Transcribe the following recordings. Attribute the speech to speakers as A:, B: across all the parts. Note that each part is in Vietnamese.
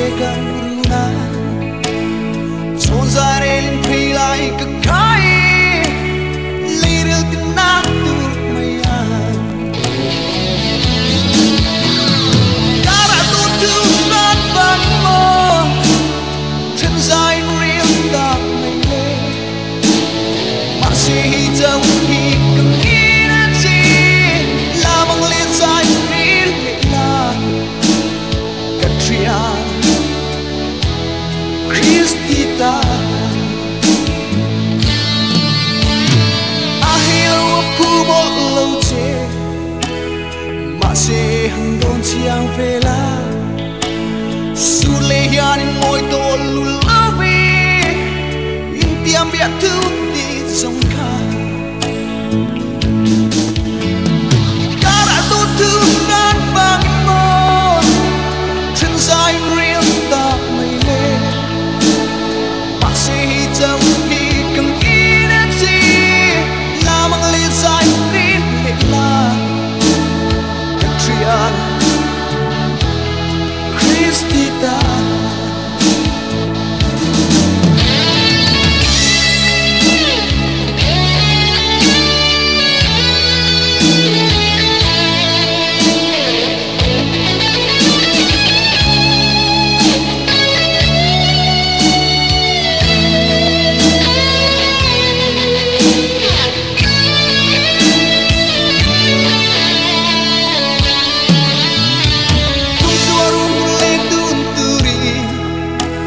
A: Gamruna Sonzarelin pilai kekai Liril tinatur mayan Kara tutunan bangmo Tenzain real tak mayle Masih hijau hikam inansi Lamang lezai real mekla Katrian Kristita Ahil pumol loche Masih handon siang vela Sulehan ngồi tổ lulawi Impian biar tu di songka Kara tu tu nan bang mo Tenzai real tak mayle Masih jauh hikam inansi Lamang lezai rin mekla Katrian Kristita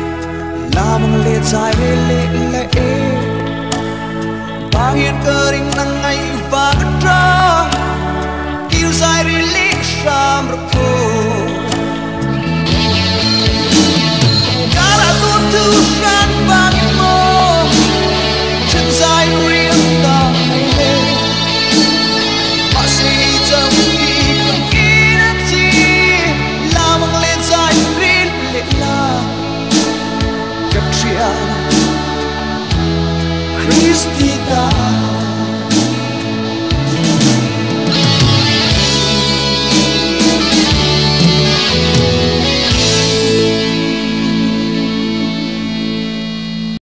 A: Lamang lezai le le e Bahir kering